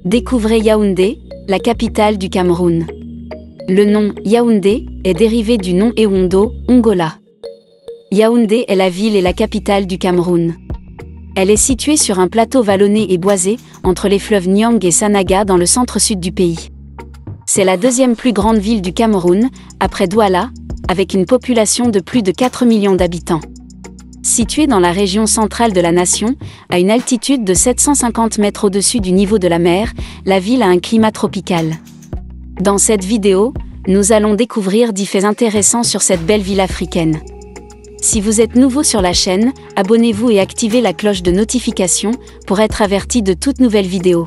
Découvrez Yaoundé, la capitale du Cameroun. Le nom Yaoundé est dérivé du nom Ewondo, Ongola. Yaoundé est la ville et la capitale du Cameroun. Elle est située sur un plateau vallonné et boisé, entre les fleuves Nyang et Sanaga dans le centre-sud du pays. C'est la deuxième plus grande ville du Cameroun, après Douala, avec une population de plus de 4 millions d'habitants. Située dans la région centrale de la nation, à une altitude de 750 mètres au-dessus du niveau de la mer, la ville a un climat tropical. Dans cette vidéo, nous allons découvrir 10 faits intéressants sur cette belle ville africaine. Si vous êtes nouveau sur la chaîne, abonnez-vous et activez la cloche de notification pour être averti de toute nouvelle vidéo.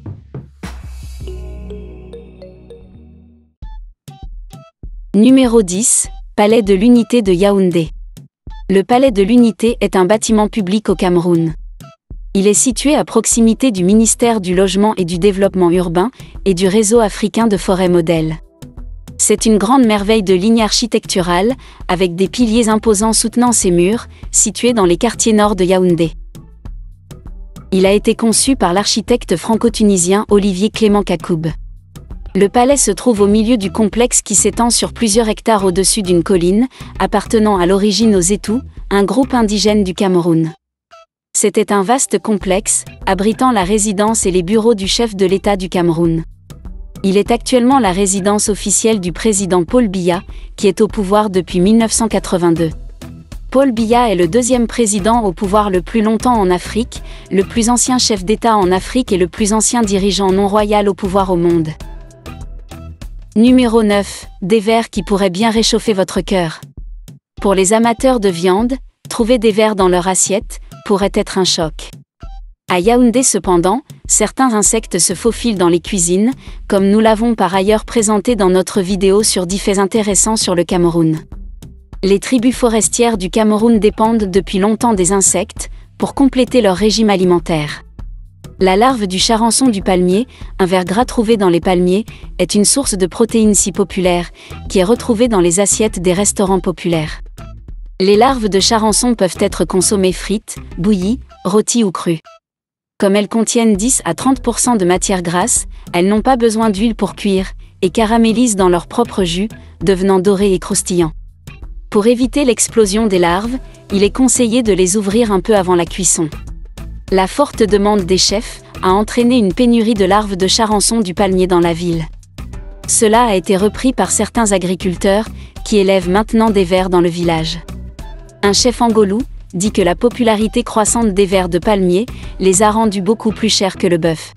Numéro 10, Palais de l'Unité de Yaoundé. Le Palais de l'Unité est un bâtiment public au Cameroun. Il est situé à proximité du ministère du Logement et du Développement urbain et du réseau africain de forêts modèles. C'est une grande merveille de ligne architecturale, avec des piliers imposants soutenant ses murs, situés dans les quartiers nord de Yaoundé. Il a été conçu par l'architecte franco-tunisien Olivier Clément Kakoub. Le palais se trouve au milieu du complexe qui s'étend sur plusieurs hectares au-dessus d'une colline, appartenant à l'origine aux Etou, un groupe indigène du Cameroun. C'était un vaste complexe, abritant la résidence et les bureaux du chef de l'État du Cameroun. Il est actuellement la résidence officielle du président Paul Biya, qui est au pouvoir depuis 1982. Paul Biya est le deuxième président au pouvoir le plus longtemps en Afrique, le plus ancien chef d'État en Afrique et le plus ancien dirigeant non royal au pouvoir au monde. Numéro 9, des vers qui pourraient bien réchauffer votre cœur. Pour les amateurs de viande, trouver des vers dans leur assiette pourrait être un choc. À Yaoundé cependant, certains insectes se faufilent dans les cuisines, comme nous l'avons par ailleurs présenté dans notre vidéo sur 10 faits intéressants sur le Cameroun. Les tribus forestières du Cameroun dépendent depuis longtemps des insectes, pour compléter leur régime alimentaire. La larve du charançon du palmier, un ver gras trouvé dans les palmiers, est une source de protéines si populaire, qui est retrouvée dans les assiettes des restaurants populaires. Les larves de charançon peuvent être consommées frites, bouillies, rôties ou crues. Comme elles contiennent 10 à 30% de matière grasse, elles n'ont pas besoin d'huile pour cuire, et caramélisent dans leur propre jus, devenant dorés et croustillants. Pour éviter l'explosion des larves, il est conseillé de les ouvrir un peu avant la cuisson. La forte demande des chefs a entraîné une pénurie de larves de charançon du palmier dans la ville. Cela a été repris par certains agriculteurs, qui élèvent maintenant des vers dans le village. Un chef angolou dit que la popularité croissante des vers de palmier les a rendus beaucoup plus chers que le bœuf.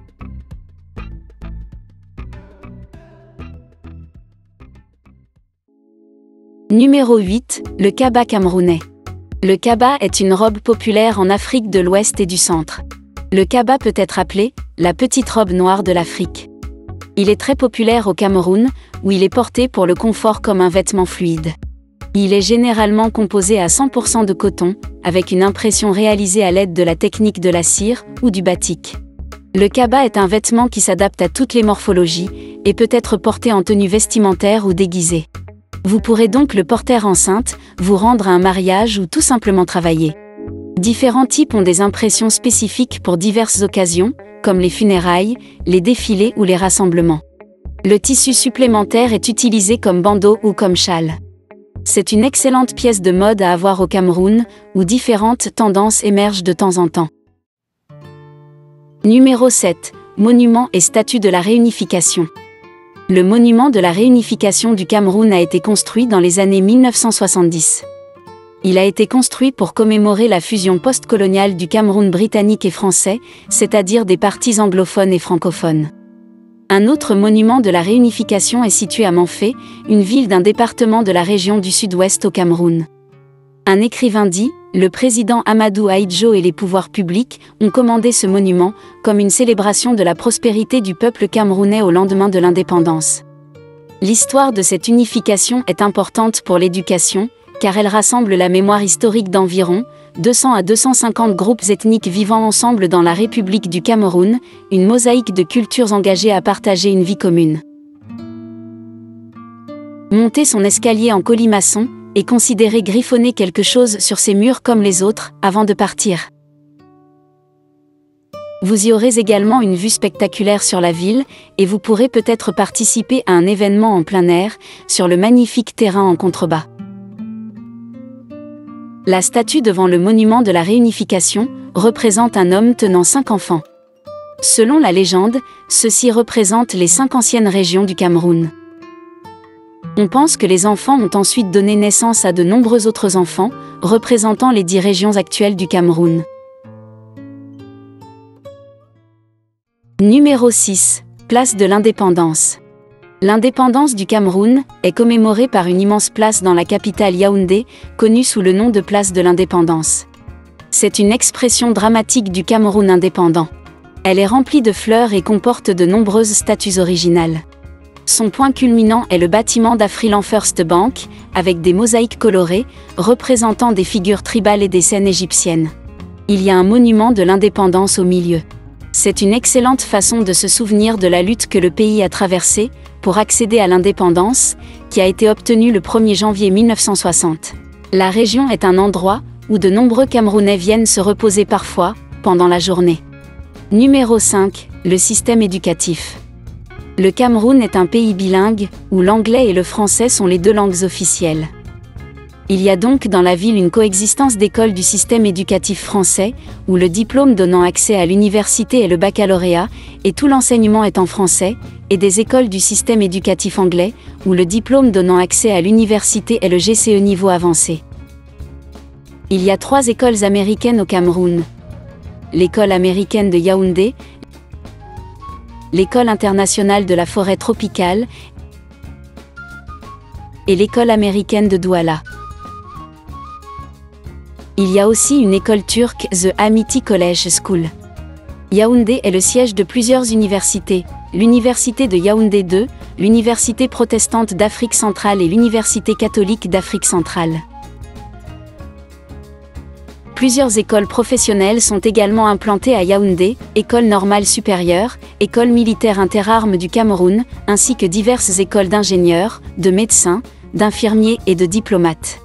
Numéro 8, le kaba camerounais. Le kaba est une robe populaire en Afrique de l'Ouest et du Centre. Le kaba peut être appelé « la petite robe noire de l'Afrique ». Il est très populaire au Cameroun, où il est porté pour le confort comme un vêtement fluide. Il est généralement composé à 100% de coton, avec une impression réalisée à l'aide de la technique de la cire ou du batik. Le kaba est un vêtement qui s'adapte à toutes les morphologies, et peut être porté en tenue vestimentaire ou déguisée. Vous pourrez donc le porter enceinte, vous rendre à un mariage ou tout simplement travailler. Différents types ont des impressions spécifiques pour diverses occasions, comme les funérailles, les défilés ou les rassemblements. Le tissu supplémentaire est utilisé comme bandeau ou comme châle. C'est une excellente pièce de mode à avoir au Cameroun, où différentes tendances émergent de temps en temps. Numéro 7, Monument et statue de la réunification. Le monument de la réunification du Cameroun a été construit dans les années 1970. Il a été construit pour commémorer la fusion post-coloniale du Cameroun britannique et français, c'est-à-dire des parties anglophones et francophones. Un autre monument de la réunification est situé à Manfé, une ville d'un département de la région du sud-ouest au Cameroun. Un écrivain dit « Le président Amadou Ahidjo et les pouvoirs publics ont commandé ce monument comme une célébration de la prospérité du peuple camerounais au lendemain de l'indépendance. » L'histoire de cette unification est importante pour l'éducation, car elle rassemble la mémoire historique d'environ 200 à 250 groupes ethniques vivant ensemble dans la République du Cameroun, une mosaïque de cultures engagées à partager une vie commune. Monter son escalier en colimaçon et considérer griffonner quelque chose sur ses murs comme les autres, avant de partir. Vous y aurez également une vue spectaculaire sur la ville, et vous pourrez peut-être participer à un événement en plein air, sur le magnifique terrain en contrebas. La statue devant le monument de la réunification représente un homme tenant 5 enfants. Selon la légende, ceux-ci représentent les 5 anciennes régions du Cameroun. On pense que les enfants ont ensuite donné naissance à de nombreux autres enfants, représentant les 10 régions actuelles du Cameroun. Numéro 6. Place de l'Indépendance. L'indépendance du Cameroun est commémorée par une immense place dans la capitale Yaoundé, connue sous le nom de place de l'Indépendance. C'est une expression dramatique du Cameroun indépendant. Elle est remplie de fleurs et comporte de nombreuses statues originales. Son point culminant est le bâtiment d'Afriland First Bank, avec des mosaïques colorées, représentant des figures tribales et des scènes égyptiennes. Il y a un monument de l'indépendance au milieu. C'est une excellente façon de se souvenir de la lutte que le pays a traversée pour accéder à l'indépendance, qui a été obtenue le 1er janvier 1960. La région est un endroit où de nombreux Camerounais viennent se reposer parfois, pendant la journée. Numéro 5. Le système éducatif. Le Cameroun est un pays bilingue, où l'anglais et le français sont les 2 langues officielles. Il y a donc dans la ville une coexistence d'écoles du système éducatif français, où le diplôme donnant accès à l'université est le baccalauréat, et tout l'enseignement est en français, et des écoles du système éducatif anglais, où le diplôme donnant accès à l'université est le GCE niveau avancé. Il y a 3 écoles américaines au Cameroun. L'école américaine de Yaoundé, l'école internationale de la forêt tropicale et l'école américaine de Douala. Il y a aussi une école turque, The Amity College School. Yaoundé est le siège de plusieurs universités, l'université de Yaoundé 2, l'université protestante d'Afrique centrale et l'université catholique d'Afrique centrale. Plusieurs écoles professionnelles sont également implantées à Yaoundé, École normale supérieure, École militaire interarmes du Cameroun, ainsi que diverses écoles d'ingénieurs, de médecins, d'infirmiers et de diplomates.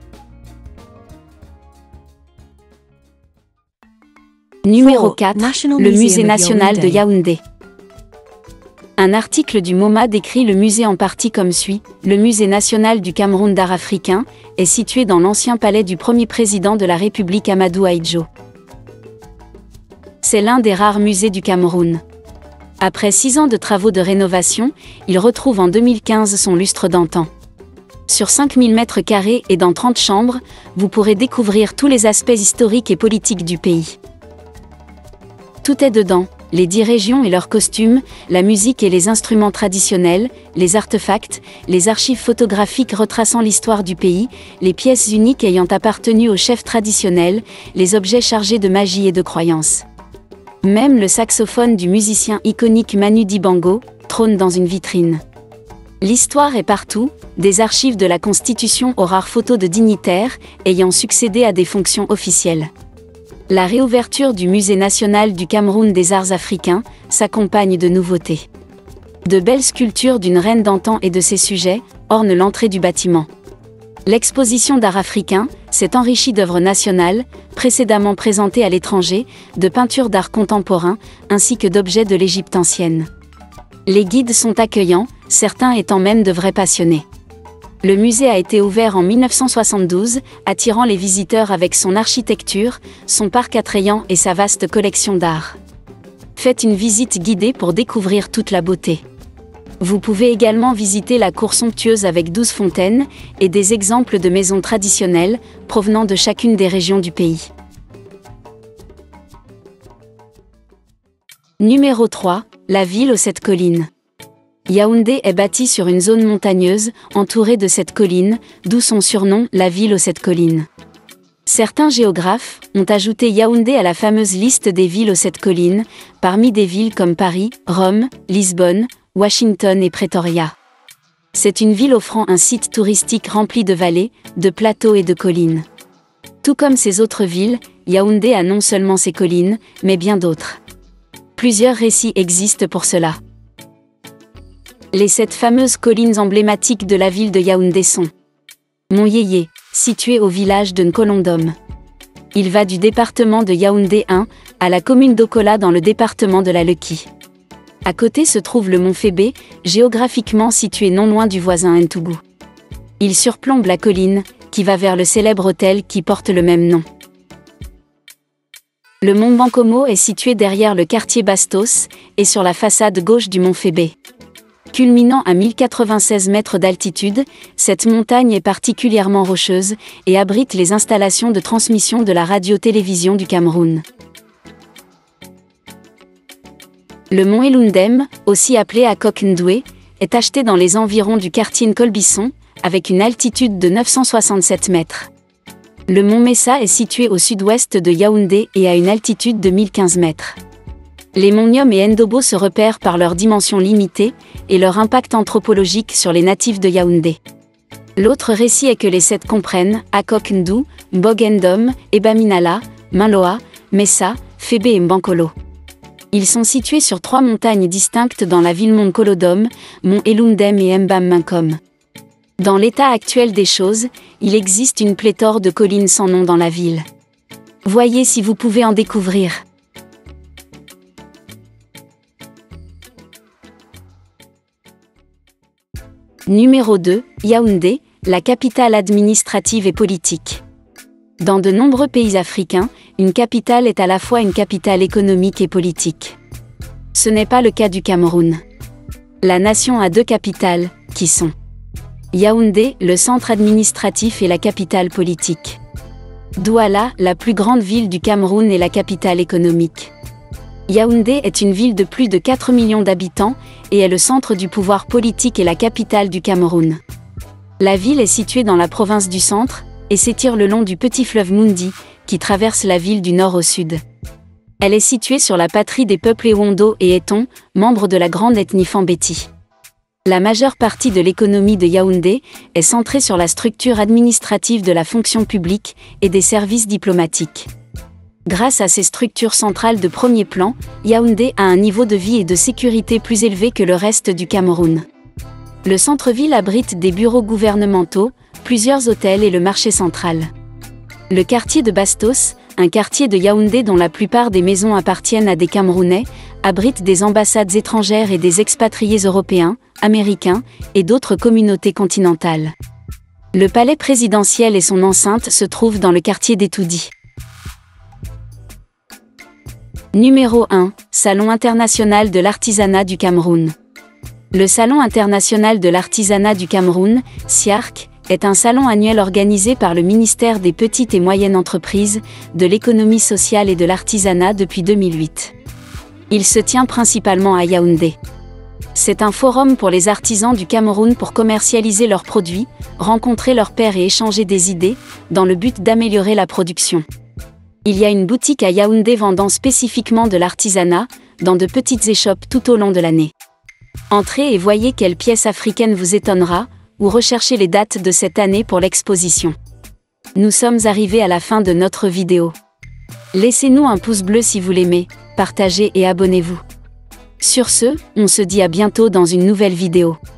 Numéro 4. Le Musée national de Yaoundé. Un article du MoMA décrit le musée en partie comme suit. Le Musée national du Cameroun d'art africain est situé dans l'ancien palais du premier président de la République Amadou Ahidjo. C'est l'un des rares musées du Cameroun. Après 6 ans de travaux de rénovation, il retrouve en 2015 son lustre d'antan. Sur 5000 m² et dans 30 chambres, vous pourrez découvrir tous les aspects historiques et politiques du pays. Tout est dedans, les 10 régions et leurs costumes, la musique et les instruments traditionnels, les artefacts, les archives photographiques retraçant l'histoire du pays, les pièces uniques ayant appartenu aux chefs traditionnels, les objets chargés de magie et de croyances. Même le saxophone du musicien iconique Manu Dibango trône dans une vitrine. L'histoire est partout, des archives de la Constitution aux rares photos de dignitaires ayant succédé à des fonctions officielles. La réouverture du Musée national du Cameroun des arts africains s'accompagne de nouveautés. De belles sculptures d'une reine d'antan et de ses sujets ornent l'entrée du bâtiment. L'exposition d'art africain s'est enrichie d'œuvres nationales, précédemment présentées à l'étranger, de peintures d'art contemporain, ainsi que d'objets de l'Égypte ancienne. Les guides sont accueillants, certains étant même de vrais passionnés. Le musée a été ouvert en 1972, attirant les visiteurs avec son architecture, son parc attrayant et sa vaste collection d'art. Faites une visite guidée pour découvrir toute la beauté. Vous pouvez également visiter la cour somptueuse avec 12 fontaines et des exemples de maisons traditionnelles provenant de chacune des régions du pays. Numéro 3. La ville aux 7 collines. Yaoundé est bâtie sur une zone montagneuse, entourée de 7 collines, d'où son surnom, la ville aux 7 collines. Certains géographes ont ajouté Yaoundé à la fameuse liste des villes aux 7 collines, parmi des villes comme Paris, Rome, Lisbonne, Washington et Pretoria. C'est une ville offrant un site touristique rempli de vallées, de plateaux et de collines. Tout comme ces autres villes, Yaoundé a non seulement ses collines, mais bien d'autres. Plusieurs récits existent pour cela. Les 7 fameuses collines emblématiques de la ville de Yaoundé sont Mont Yéyé, situé au village de Nkolondom. Il va du département de Yaoundé 1 à la commune d'Okola dans le département de la Leki. À côté se trouve le mont Fébé, géographiquement situé non loin du voisin Ntougou. Il surplombe la colline, qui va vers le célèbre hôtel qui porte le même nom. Le mont Bankomo est situé derrière le quartier Bastos, et sur la façade gauche du mont Fébé. Culminant à 1096 mètres d'altitude, cette montagne est particulièrement rocheuse, et abrite les installations de transmission de la radio-télévision du Cameroun. Le mont Elundem, aussi appelé Akok Ndoué, est acheté dans les environs du quartier Nkolbisson, avec une altitude de 967 mètres. Le mont Messa est situé au sud-ouest de Yaoundé et à une altitude de 1015 mètres. Les monts Niom et Ndobo se repèrent par leurs dimensions limitées et leur impact anthropologique sur les natifs de Yaoundé. L'autre récit est que les 7 comprennent Akok Ndou, Mbog-Ndom, Ebaminala, Minloa, Messa, Fébé et Mbankolo. Ils sont situés sur 3 montagnes distinctes dans la ville Mont-Kolodom, Mont Elundem et Mbam-Minkom. Dans l'état actuel des choses, il existe une pléthore de collines sans nom dans la ville. Voyez si vous pouvez en découvrir. Numéro 2, Yaoundé, la capitale administrative et politique. Dans de nombreux pays africains, une capitale est à la fois une capitale économique et politique. Ce n'est pas le cas du Cameroun. La nation a 2 capitales, qui sont Yaoundé, le centre administratif et la capitale politique. Douala, la plus grande ville du Cameroun et la capitale économique. Yaoundé est une ville de plus de 4 millions d'habitants et est le centre du pouvoir politique et la capitale du Cameroun. La ville est située dans la province du Centre et s'étire le long du petit fleuve Mundi, qui traverse la ville du nord au sud. Elle est située sur la patrie des peuples Ewondo et Eton, membres de la grande ethnie Fambeti. La majeure partie de l'économie de Yaoundé est centrée sur la structure administrative de la fonction publique et des services diplomatiques. Grâce à ces structures centrales de premier plan, Yaoundé a un niveau de vie et de sécurité plus élevé que le reste du Cameroun. Le centre-ville abrite des bureaux gouvernementaux, plusieurs hôtels et le marché central. Le quartier de Bastos, un quartier de Yaoundé dont la plupart des maisons appartiennent à des Camerounais, abrite des ambassades étrangères et des expatriés européens, américains et d'autres communautés continentales. Le palais présidentiel et son enceinte se trouvent dans le quartier d'Etoudi. Numéro 1, Salon international de l'artisanat du Cameroun. Le Salon international de l'artisanat du Cameroun, SIARC, est un salon annuel organisé par le ministère des Petites et Moyennes Entreprises, de l'Économie sociale et de l'Artisanat depuis 2008. Il se tient principalement à Yaoundé. C'est un forum pour les artisans du Cameroun pour commercialiser leurs produits, rencontrer leurs pairs et échanger des idées, dans le but d'améliorer la production. Il y a une boutique à Yaoundé vendant spécifiquement de l'artisanat, dans de petites échoppes tout au long de l'année. Entrez et voyez quelle pièce africaine vous étonnera, ou recherchez les dates de cette année pour l'exposition. Nous sommes arrivés à la fin de notre vidéo. Laissez-nous un pouce bleu si vous l'aimez, partagez et abonnez-vous. Sur ce, on se dit à bientôt dans une nouvelle vidéo.